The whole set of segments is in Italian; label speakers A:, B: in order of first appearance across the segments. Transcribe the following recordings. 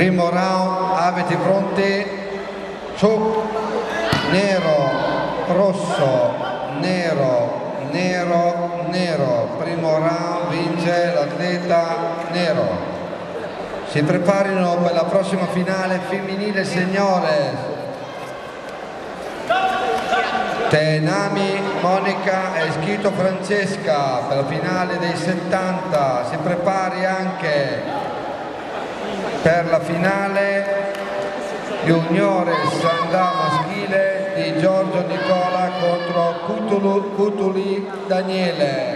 A: Primo round, abiti pronti, su, nero, rosso, nero, nero, nero. Primo round vince l'atleta nero. Si preparino per la prossima finale femminile signore. Tenami Monica e Schito Francesca per la finale dei 70. Si prepari anche per la finale juniore Sandà maschile di Giorgio Nicola contro Cutuli Daniele.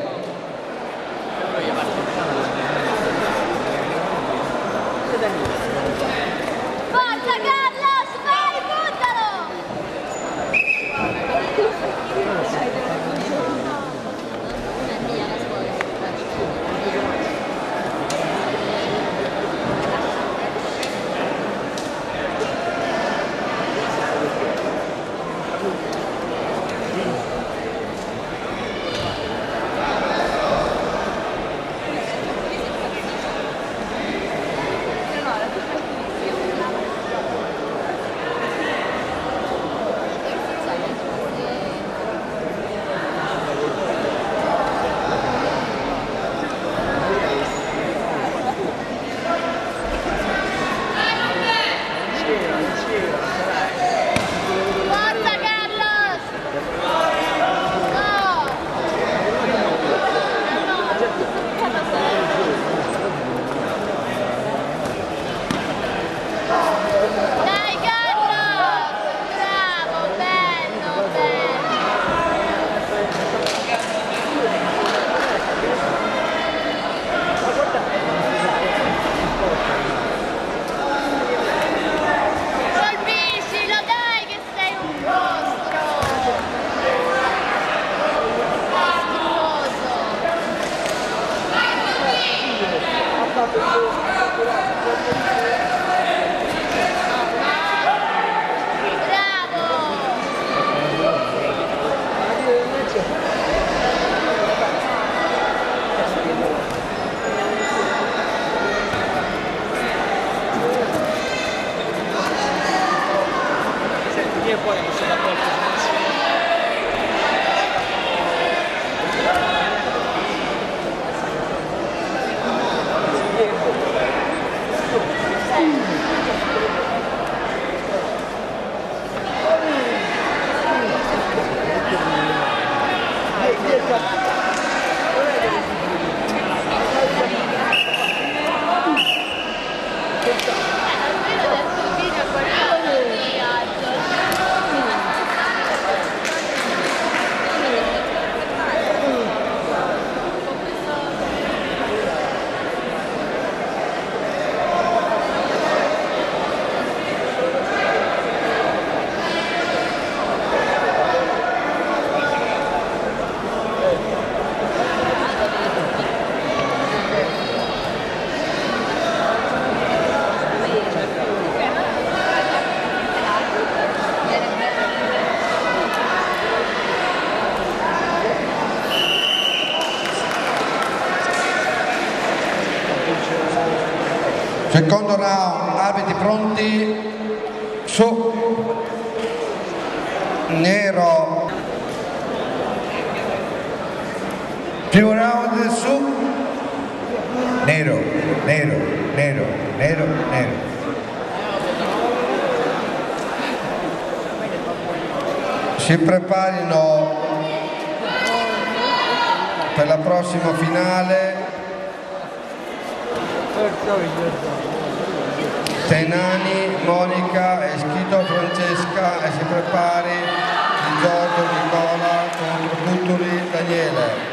B: Forza Carlos, vai, buttalo!
A: Secondo round, arbitri pronti, su, nero. Primo round, su, nero, nero, nero, nero, nero. Si preparino per la prossima finale. Tenani, Monica e Schito Francesca e si prepari di Giorgio Nicola contro Cutuli Daniele.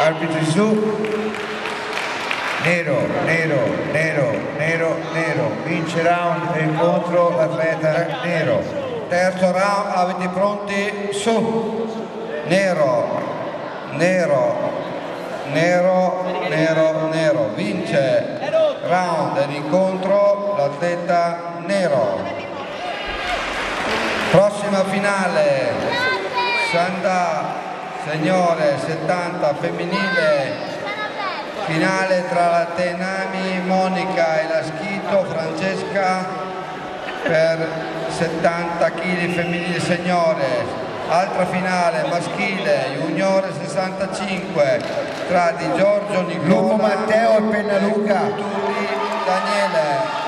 C: arbitri su. Nero, nero, nero, nero, nero, vince round e incontro l'atleta nero.
A: Terzo round, avete pronti? Su! Nero, nero, nero, nero, nero. Vince round ed incontro l'atleta nero. Prossima finale, Sanda, signore, 70 femminile. Finale tra la Tenami Monica e la Schito Francesca per 70 kg femminile signore. Altra finale maschile juniore 65 tra Di Giorgio Nicola
C: Lupo Matteo e Pennaluca.
A: Turi Daniele.